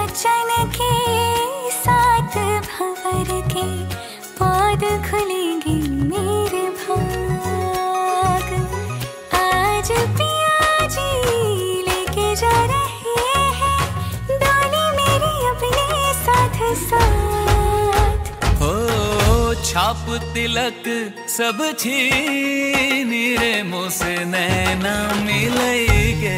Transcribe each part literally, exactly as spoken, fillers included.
बचन के साथ भंवर के पौध खुलेंगे मेरे भाग। आज पिया जी लेके जा रहे हैं डोली मेरी अपने साथ साथ। हो छाप तिलक सब छीन रे मुझसे नैना मिलेंगे।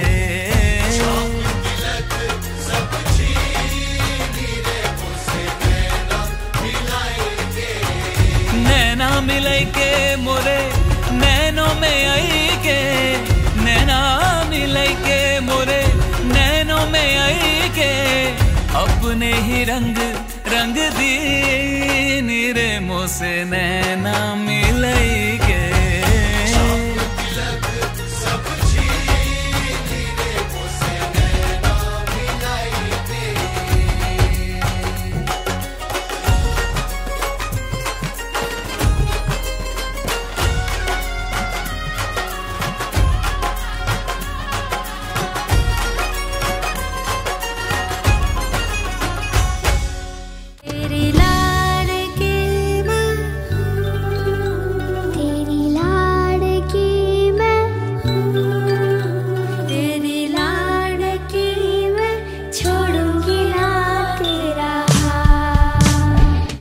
नैना मिलाई के मोरे नैनों में आई के, नैना मिलाई के मोरे नैनों में आई के, अपने ही रंग रंग दी रे मुझसे नैना मिलाई के।